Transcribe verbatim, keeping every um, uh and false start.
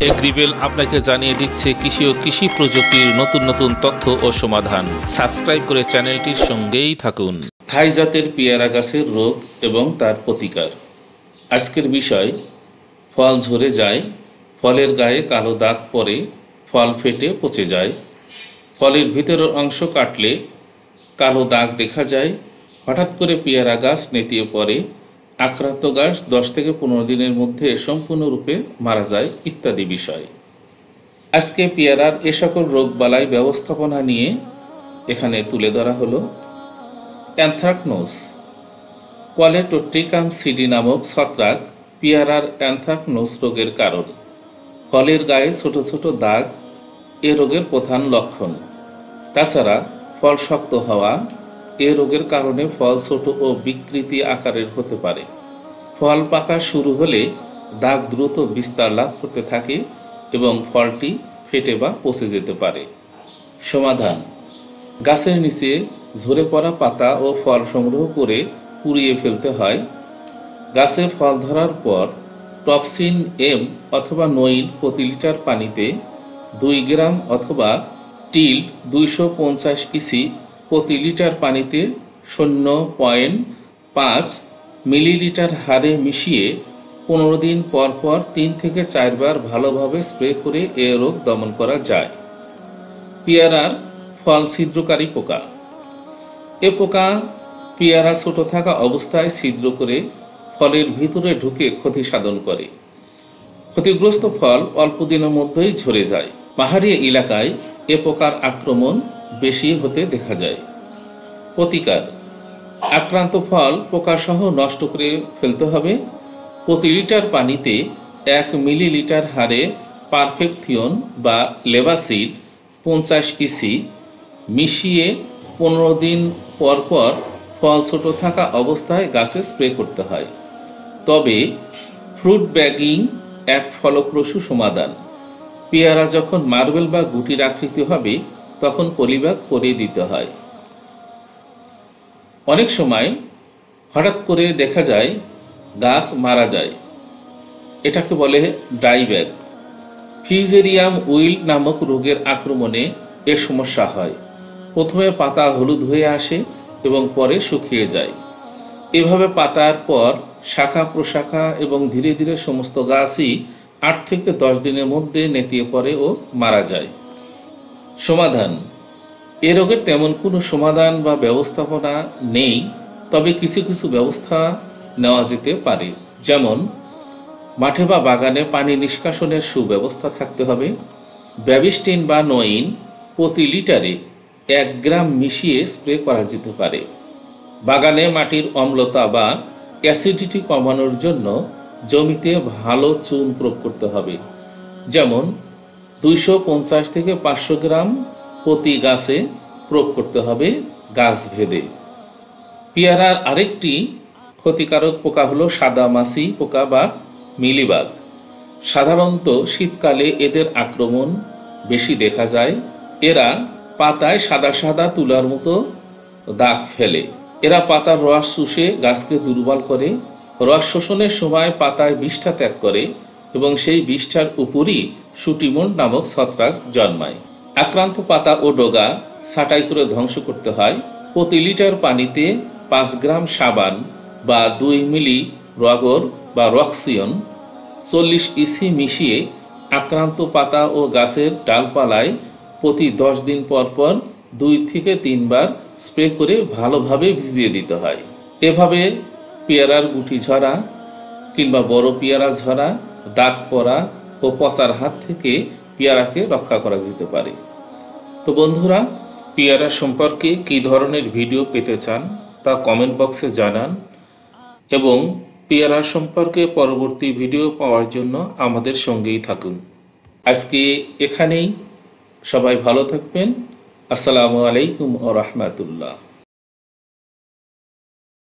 Agri bell আপনাকে জানিয়ে দিচ্ছে কৃষি ও কৃষি প্রযুক্তির নতুন নতুন তথ্য ও সমাধান। সাবস্ক্রাইব করে চ্যানেলটির সঙ্গেই থাকুন। থাই জাতের পেয়ারা গাছের রোগ এবং তার প্রতিকার। আজকের বিষয়, ফল ঝরে যায়, ফলের গায়ে কালো দাগ পড়ে, ফল ফেটে পচে যায়, ফলের ভিতরের অংশ কাটলে কালো দাগ দেখা যায়, হঠাৎ করে পেয়ারা গাছ নেতিয়ে পড়ে, আক্রান্ত গাছ দশ থেকে পনেরো দিনের মধ্যে সম্পূর্ণরূপে মারা যায় ইত্যাদি বিষয়। আজকে পেয়ারার এ সকল রোগবালাই ব্যবস্থাপনা নিয়ে এখানে তুলে ধরা হলো। অ্যানথ্রাকনোজ, কোয়ালেটোট্রিকাম সিডি নামক ছত্রাক পেয়ারার অ্যানথ্রাকনোজ রোগের কারণ। ফলের গায়ে ছোট ছোট দাগ এ রোগের প্রধান লক্ষণ। তাছাড়া ফল শক্ত হওয়া এ রোগের কারণে ফল ছোট ও বিকৃতি আকারের হতে পারে। ফল পাকা শুরু হলে দাগ দ্রুত বিস্তার লাভ করতে থাকে এবং ফলটি ফেটে বা পচে যেতে পারে। সমাধান: গাছের নিচে ঝরে পড়া পাতা ও ফল সংগ্রহ করে পুড়িয়ে ফেলতে হয়। গাছে ফল ধরার পর টপসিন এম অথবা নইন প্রতি লিটার পানিতে দুই গ্রাম অথবা টিল দুইশো পঞ্চাশ ইসি প্রতি লিটার পানিতে শূন্য পয়েন্ট পাঁচ মিলিলিটার হারে মিশিয়ে পনেরো দিন পর পর তিন থেকে চারবার ভালোভাবে স্প্রে করে এ রোগ দমন করা যায়। পেয়ারার ফল ছিদ্রকারী পোকা। এ পোকা পেয়ারা ছোট থাকা অবস্থায় ছিদ্র করে ফলের ভিতরে ঢুকে ক্ষতি সাধন করে। ক্ষতিগ্রস্ত ফল অল্প দিনের মধ্যেই ঝরে যায়। পাহাড়ি এলাকায় এ পোকার আক্রমণ বেশি হতে দেখা যায়। প্রতিকার: আক্রান্ত ফল পোকাসহ নষ্ট করে ফেলতে হবে। প্রতি লিটার পানিতে এক মিলিলিটার হারে পারফেক্থিয়ন বা লেবাসিড পঞ্চাশ ইসি মিশিয়ে পনেরো দিন পর পর ফল ছোট থাকা অবস্থায় গাছে স্প্রে করতে হয়। তবে ফ্রুট ব্যাগিং এক ফলপ্রসূ সমাধান। পেয়ারা যখন মার্বেল বা গুটির আকৃতি হবে তখন পলিব্যাগ পরিয়ে দিতে হয়। অনেক সময় হঠাৎ করে দেখা যায় গাছ মারা যায়, এটাকে বলে ড্রাই ব্যাগ। ফিউজেরিয়াম উইল্ট নামক রোগের আক্রমণে এ সমস্যা হয়। প্রথমে পাতা হলুদ হয়ে আসে এবং পরে শুকিয়ে যায়। এভাবে পাতার পর শাখা প্রশাখা এবং ধীরে ধীরে সমস্ত গাছই আট থেকে দশ দিনের মধ্যে নেতিয়ে পড়ে ও মারা যায়। সমাধান: এ রোগের তেমন কোনো সমাধান বা ব্যবস্থাপনা নেই, তবে কিছু কিছু ব্যবস্থা নেওয়া যেতে পারে। যেমন, মাঠে বা বাগানে পানি নিষ্কাশনের সুব্যবস্থা থাকতে হবে। ব্যাবিস্টিন বা নইন প্রতি লিটারে এক গ্রাম মিশিয়ে স্প্রে করা যেতে পারে। বাগানে মাটির অম্লতা বা অ্যাসিডিটি কমানোর জন্য জমিতে ভালো চুন প্রয়োগ করতে হবে। যেমন দুইশো পঞ্চাশ থেকে পাঁচশো গ্রাম প্রতি গাছে প্রয়োগ করতে হবে গাছ ভেদে। পেয়ারার আরেকটি ক্ষতিকারক পোকা হলো সাদা মাছি পোকা বা মিলিবাগ। সাধারণত শীতকালে এদের আক্রমণ বেশি দেখা যায়। এরা পাতায় সাদা সাদা তুলার মতো দাগ ফেলে। এরা পাতার রস শুষে গাছকে দুর্বল করে। রস শোষণের সময় পাতায় বিষ্ঠা ত্যাগ করে এবং সেই বিষ্ঠার উপরই সুটিমন নামক ছত্রাক জন্মায়। আক্রান্ত পাতা ও ডগা ছাঁটাই করে ধ্বংস করতে হয়। প্রতি লিটার পানিতে পাঁচ গ্রাম সাবান বা দুই মিলি রগর বা রক্সিয়ন চল্লিশ ইসি মিশিয়ে আক্রান্ত পাতা ও গাছের ডালপালায় প্রতি দশ দিন পর পর দুই থেকে তিনবার স্প্রে করে ভালোভাবে ভিজিয়ে দিতে হয়। এভাবে পেয়ারার গুটি ঝরা কিংবা বড় পেয়ারা ঝরা, দাগ পড়া ও পচার হাত থেকে পেয়ারাকে রক্ষা করা যেতে পারে। তো বন্ধুরা, পেয়ারা সম্পর্কে কী ধরনের ভিডিও পেতে চান তা কমেন্ট বক্সে জানান এবং পেয়ারা সম্পর্কে পরবর্তী ভিডিও পাওয়ার জন্য আমাদের সঙ্গেই থাকুন। আজকে এখানেই, সবাই ভালো থাকবেন। আসসালামু আলাইকুম ওয়া রাহমাতুল্লাহ।